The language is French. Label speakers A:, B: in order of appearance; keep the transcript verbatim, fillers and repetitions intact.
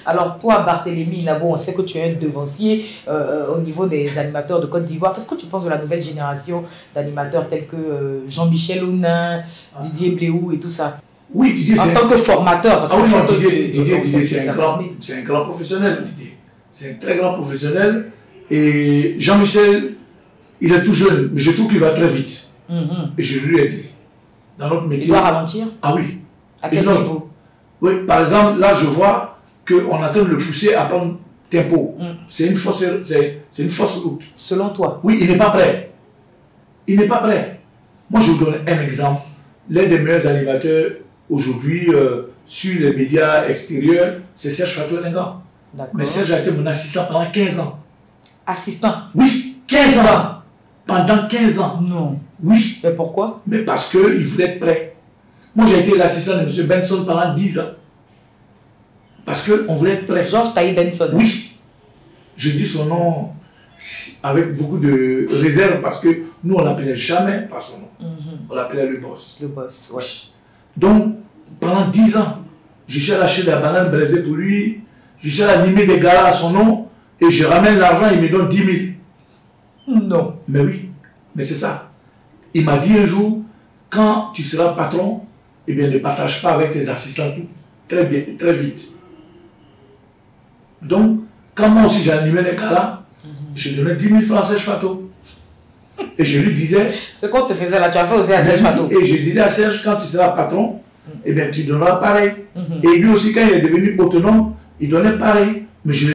A: Alors toi, Barthélémy Nabo, on sait que tu es un devancier euh, au niveau des animateurs de Côte d'Ivoire. Qu'est-ce que tu penses de la nouvelle génération d'animateurs tels que euh, Jean-Michel Ounin, ah. Didier Bléou et tout ça?
B: Oui, Didier,
A: en tant que formateur. Parce
B: ah,
A: que
B: oui, non,
A: Didier,
B: Didier, Didier, Didier c'est un, grand, un grand professionnel, Didier. C'est un très grand professionnel. Et Jean-Michel, il est tout jeune, mais je trouve qu'il va très vite. Mm-hmm. Et je lui ai dit, dans notre métier...
A: Il doit ralentir?
B: Ah oui.
A: À quel
B: non,
A: niveau?
B: Oui, par exemple, là, je vois qu'on est en train de le pousser à prendre tempo. Mm. C'est une fausse, c'est une fausse route.
A: Selon toi?
B: Oui, il n'est pas prêt. Il n'est pas prêt. Moi, je vous donne un exemple. L'un des meilleurs animateurs aujourd'hui euh, sur les médias extérieurs, c'est Serge Fatou Elenga. Mais Serge a été mon assistant pendant quinze ans.
A: Assistant?
B: Oui, quinze ans. Pendant quinze ans.
A: Non.
B: Oui.
A: Mais pourquoi?
B: Mais parce qu'il voulait être prêt. Moi, j'ai été l'assistant de M. Benson pendant dix ans. Parce qu'on voulait être prêt.
A: Georges Taï Benson.
B: Oui. Je dis son nom avec beaucoup de réserve parce que nous, on l'appelait jamais par son nom. Mm-hmm. On l'appelait le boss.
A: Le boss, oui.
B: Donc, pendant dix ans, je suis allé acheter de la banane braisée pour lui. Je suis allé animer des galas à son nom. Et je ramène l'argent, il me donne dix mille.
A: Non.
B: Mais oui. Mais c'est ça. Il m'a dit un jour, quand tu seras patron, eh bien, ne partage pas avec tes assistants tout. Très bien, très vite. Donc, quand moi aussi j'animais les galas, mm-hmm. je donnais dix mille francs à Serge Fatou. Et je lui disais...
A: Ce qu'on te faisait là, tu as fait aussi à Serge Fatou.
B: Et je disais à Serge, quand tu seras patron, mm-hmm. eh bien, tu donneras pareil. Mm-hmm. Et lui aussi, quand il est devenu autonome, il donnait pareil. Mais je